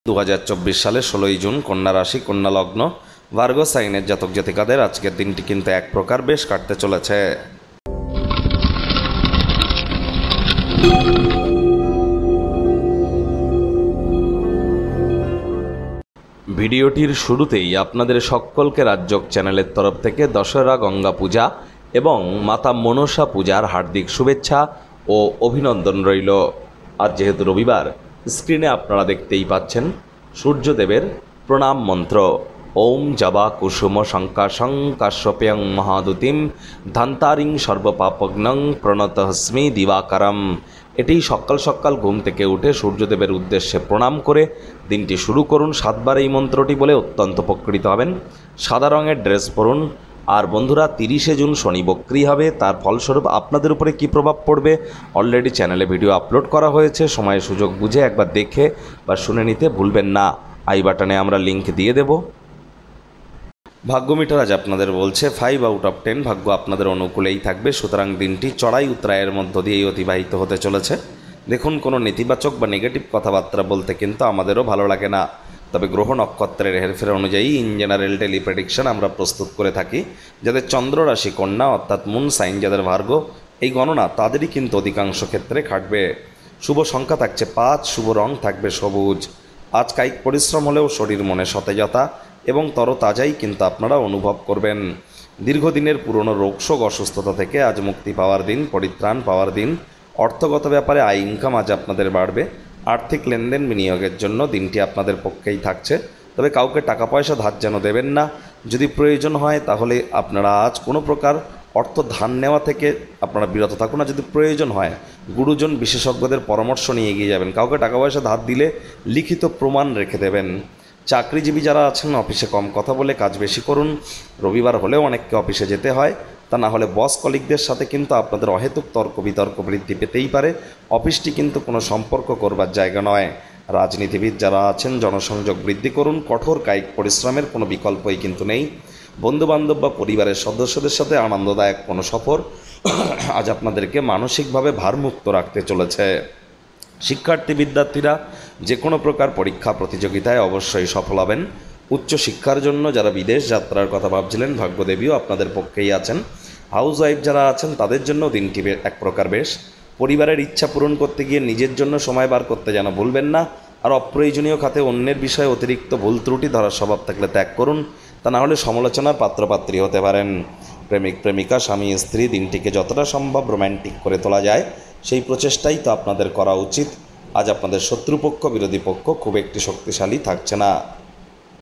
2024 সালে 16ই জুন কন্যা রাশি কন্যা লগ্ন ভার্গো সাইনের জাতক জাতিকাদের আজকের দিনটি কিন্তু এক প্রকার বেশ কাটতে চলেছে। ভিডিওটির শুরুতেই আপনাদের সকলকে রাজযোগ চ্যানেলের তরফ থেকে দশহরা গঙ্গা পূজা এবং মাতা মনসা পূজার হার্দিক শুভেচ্ছা ও অভিনন্দন রইল। আজ যেহেতু রবিবার, স্ক্রিনে আপনারা দেখতেই পাচ্ছেন সূর্যদেবের প্রণাম মন্ত্র ওম জবা কুসুম শঙ্কাশং কাশ্যপেয়ং মহাদুতিম ধান্তারিং সর্বপাপগ্নং প্রণতহস্মি দিবাকারম। এটি সকাল সকাল ঘুম থেকে উঠে সূর্যদেবের উদ্দেশ্যে প্রণাম করে দিনটি শুরু করুন। 7 বার এই মন্ত্রটি বলে অত্যন্ত উপকৃত হবেন। সাদা রঙের ড্রেস পরুন। আর বন্ধুরা, 30শে জুন শনি বক্রি হবে, তার ফলস্বরূপ আপনাদের উপরে কী প্রভাব পড়বে অলরেডি চ্যানেলে ভিডিও আপলোড করা হয়েছে। সময় সুযোগ বুঝে একবার দেখে বা শুনে নিতে ভুলবেন না। আই বাটনে আমরা লিংক দিয়ে দেব। ভাগ্য মিটার আজ আপনাদের বলছে 5 আউট অফ 10 ভাগ্য আপনাদের অনুকূলেই থাকবে। সুতরাং দিনটি চড়াই উতরায়ের মধ্য দিয়েই অতিবাহিত হতে চলেছে। দেখুন, কোনো নেতিবাচক বা নেগেটিভ কথাবার্তা বলতে কিন্তু আমাদেরও ভালো লাগে না, তবে গ্রহ নক্ষত্রের হেরফের অনুযায়ী ইন জেনারেল টেলি প্রেডিকশন আমরা প্রস্তুত করে থাকি। যাদের চন্দ্র রাশি কন্যা অর্থাৎ মুন সাইন, যাদের ভার্গ, এই গণনা তাদেরই কিন্তু অধিকাংশ ক্ষেত্রে খাটবে। শুভ সংখ্যা থাকছে 5, শুভ রং থাকবে সবুজ। আজ কায়িক পরিশ্রম হলেও শরীর মনে সতেজতা এবং তরতাজাই কিন্তু আপনারা অনুভব করবেন। দীর্ঘদিনের পুরনো রোগশোক অসুস্থতা থেকে আজ মুক্তি পাওয়ার দিন, পরিত্রাণ পাওয়ার দিন। অর্থগত ব্যাপারে আয় ইনকাম আজ আপনাদের বাড়বে। আর্থিক লেনদেন বিনিয়োগের জন্য দিনটি আপনাদের পক্ষেই থাকছে, তবে কাউকে টাকা পয়সা ধার যেন দেবেন না। যদি প্রয়োজন হয় তাহলে আপনারা আজ কোনো প্রকার অর্থ ধার নেওয়া থেকে আপনারা বিরত থাকুন। আর যদি প্রয়োজন হয় গুরুজন বিশেষজ্ঞদের পরামর্শ নিয়ে এগিয়ে যাবেন। কাউকে টাকা পয়সা ধার দিলে লিখিত প্রমাণ রেখে দেবেন। চাকরিজীবী যারা আছেন অফিসে কম কথা বলে কাজ বেশি করুন। রবিবার হলেও অনেককে অফিসে যেতে হয়, তা না হলে বস কলিগদের সাথে কিন্তু আপনাদের অহেতুক তর্ক বিতর্ক বৃদ্ধি পেতেই পারে। অফিসটি কিন্তু কোনো সম্পর্ক করবার জায়গা নয়। রাজনীতিবিদ যারা আছেন জনসংযোগ বৃদ্ধি করুন। কঠোর কায়িক পরিশ্রমের কোনো বিকল্পই কিন্তু নেই। বন্ধুবান্ধব বা পরিবারের সদস্যদের সাথে আনন্দদায়ক কোনো সফর আজ আপনাদেরকে মানসিকভাবে ভারমুক্ত রাখতে চলেছে। শিক্ষার্থী বিদ্যার্থীরা যে কোনো প্রকার পরীক্ষা প্রতিযোগিতায় অবশ্যই সফল হবেন। উচ্চশিক্ষার জন্য যারা বিদেশ যাত্রার কথা ভাবছিলেন, ভাগ্যদেবীও আপনাদের পক্ষেই আছেন। হাউস ওয়াইফ যারা আছেন তাদের জন্য দিনটি এক প্রকার বেশ। পরিবারের ইচ্ছা পূরণ করতে গিয়ে নিজের জন্য সময় বার করতে যেন ভুলবেন না। আর অপ্রয়োজনীয় খাতে অন্যের বিষয়ে অতিরিক্ত ভুল ত্রুটি ধরার স্বভাব থাকলে ত্যাগ করুন, তা না হলে সমালোচনার পাত্রপাত্রী হতে পারেন। প্রেমিক প্রেমিকা স্বামী স্ত্রী দিনটিকে যতটা সম্ভব রোম্যান্টিক করে তোলা যায় সেই প্রচেষ্টাই তো আপনাদের করা উচিত। আজ আপনাদের শত্রুপক্ষ বিরোধী পক্ষ খুব একটি শক্তিশালী থাকছে না।